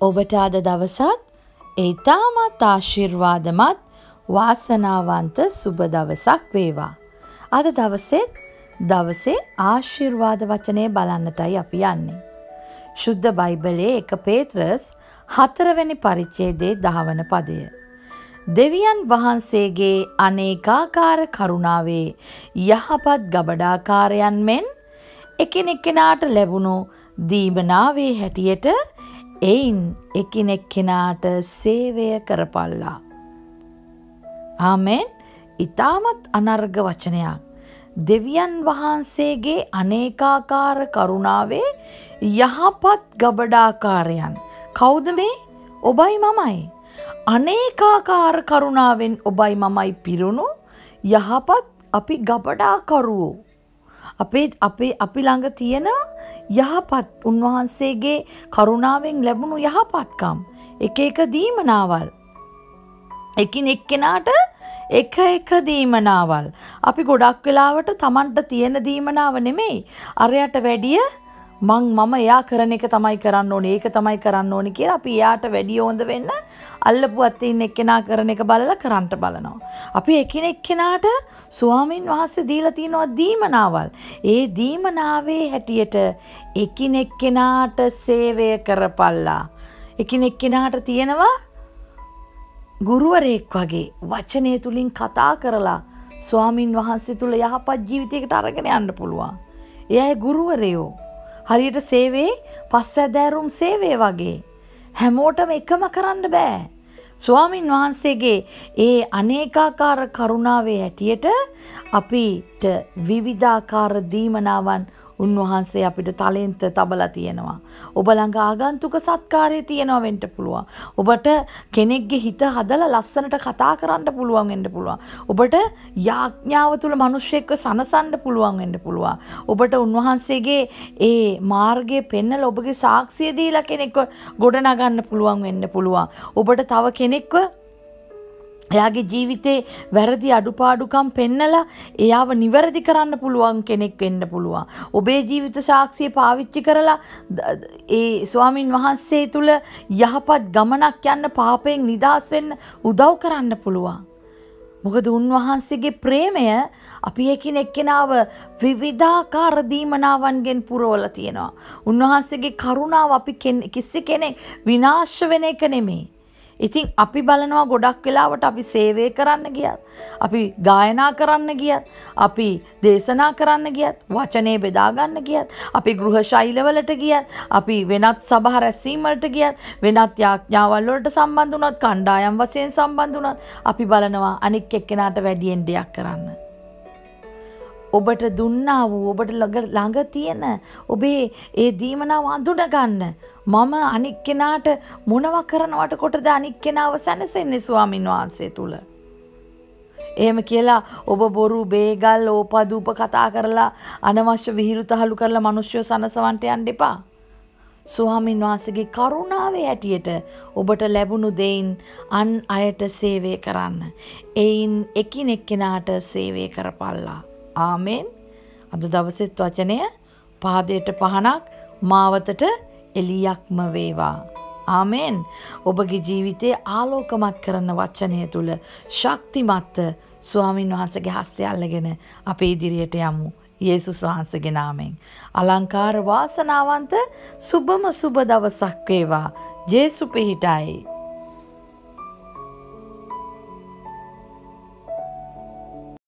ඔබට අද දවසත් ඊටමත් ආශිර්වාදමත් වාසනාවන්ත සුබ දවසක් වේවා. අද දවසේ ආශිර්වාද වචනේ බලන්නටයි අපි යන්නේ. ශුද්ධ බයිබලයේ 1 පේත්‍රස් 4 වෙනි පරිච්ඡේදයේ 10 වන පදය. දෙවියන් වහන්සේගේ අනේකාකාර කරුණාවේ යහපත් ගබඩාකාරයන් මෙන් එකිනෙකනාට ලැබුණු දීමනාවේ හැටියට එයින් එකිනෙකනාට සේවය කරපල්ලා. ආමෙන්. ඊටමත් අනර්ග වචනයක්. දෙවියන් වහන්සේගේ අනේකාකාර කරුණාවේ යහපත් ගබඩාකාරයන්. කවුද මේ? ඔබයි මමයි. අනේකාකාර කරුණාවෙන් ඔබයි මමයි පිරුණු යහපත් අපි ගබඩාකරුවෝ. අපි ළඟ තියෙන යහපත් උන්වහන්සේගේ කරුණාවෙන් ලැබුණු යහපත්කම් එක දීමනාවල් එකිනෙකනාට එක දීමනාවල් අපි ගොඩක් වෙලාවට Tamanට තියෙන දීමනාව නෙමෙයි අරයට වැඩිය මම එයා කරන එක තමයි කරන්න ඕනේ ඒක තමයි කරන්න ඕනේ කියලා අපි එයාට වැඩි හොඳ වෙන්න අල්ලපුවත් ඉන්න එක්කෙනා කරන එක බලලා කරන්න බලනවා. අපි එකිනෙකනාට ස්වාමින් වහන්සේ දීලා තියෙනවා දීමනාවල්. ඒ දීමනාවේ හැටියට එකිනෙකනාට සේවය කරපල්ලා. එකිනෙකනාට තියෙනවා ගුරුවරයෙක් වගේ වචනය තුලින් කතා කරලා ස්වාමින් වහන්සේ තුල යහපත් ජීවිතයකට අරගෙන යන්න පුළුවන්. එයාගේ ගුරුවරයෝ හරියට සේවයේ පස්සැදෑරුම් සේවය වගේ හැමෝටම එකම කරන්න බෑ. ස්වාමින් වහන්සේගේ ඒ අනේකාකාර කරුණාවේ හැටියට අපිට විවිධාකාර දීමනාවන් උන්වහන්සේ අපිට ටැලන්ට් තබලා තියෙනවා. ඔබ ළඟ ආගන්තුක සත්කාරය තියෙනවා වෙන්න පුළුවන්. ඔබට කෙනෙක්ගේ හිත හදලා ලස්සනට කතා කරන්න පුළුවන් වෙන්න පුළුවන්. ඔබට යාඥාව තුල මිනිස්සෙක්ව සනසන්න පුළුවන් වෙන්න පුළුවන්. ඔබට උන්වහන්සේගේ ඒ මාර්ගය පෙන්නලා ඔබගේ සාක්ෂිය දීලා කෙනෙක්ව ගොඩනගන්න පුළුවන් වෙන්න පුළුවන්. ඔබට තව කෙනෙක්ව එයාගේ ජීවිතේ වැරදි අඩුපාඩුකම් පෙන්නලා එයාව නිවැරදි කරන්න පුළුවන් කෙනෙක් වෙන්න පුළුවන්. ඔබේ ජීවිත සාක්ෂිය පාවිච්චි කරලා ඒ ස්වාමින් වහන්සේ තුල යහපත් ගමනක් යන්න පාපයෙන් නිදහස් වෙන්න උදව් කරන්න පුළුවන්. මොකද උන්වහන්සේගේ ප්‍රේමය අපි එකිනෙකනාව විවිධාකාර දීමනාවන්ගෙන් පුරවලා තියෙනවා. උන්වහන්සේගේ කරුණාව අපි කිසි කෙනෙක් විනාශ වෙන එක නෙමෙයි. ඉතින් අපි බලනවා ගොඩක් වෙලාවට අපි සේවය කරන්න ගියත් අපි ගායනා කරන්න ගියත් අපි දේශනා කරන්න ගියත් වචනේ බෙදා ගන්න ගියත් අපි ගෘහ ශෛලවලට ගියත් අපි වෙනත් සභා රැස්වීම් වලට ගියත් වෙනත් යාඥාවල් වලට සම්බන්ධ වුණත් කණ්ඩායම් වශයෙන් සම්බන්ධ වුණත් අපි බලනවා අනික් එක්කෙනාට වැඩියෙන් දෙයක් කරන්න. ඔබට දුන්නා වූ ඔබට ළඟ තියෙන ඔබේ ඒ දීමනාව අඳුන ගන්න. මම අනික් කෙනාට මොනවා කරනවට කොටද අනික් කෙනාව සැනසෙන්නේ ස්වාමින් වහන්සේ තුල. එහෙම කියලා ඔබ බොරු බේගල් ඕපදූප කතා කරලා අනවශ්‍ය විහිළුතහළු කරලා මිනිස්සු සනසවන්ට යන්න එපා. ස්වාමින් වහන්සේගේ කරුණාවේ හැටියට ඔබට ලැබුණු දෙයින් අන් අයට සේවය කරන්න. එයින් එකිනෙකනාට සේවය කරපල්ලා. ආමෙන්. අද දවසෙත් වචනය පාදයට පහනක් මාවතට එලියක්ම වේවා. ආමෙන්. ඔබගේ ජීවිතේ ආලෝකමත් කරන වචනය තුල ශක්තිමත් ස්වාමින් වහන්සේගේ හස්තය අල්ලගෙන අපේ ඉදිරියට යමු. යේසුස් වහන්සේගේ නාමයෙන්. අලංකාර වාසනාවන්ත සුබම සුබ දවසක් වේවා. ජේසු පිහිටයි.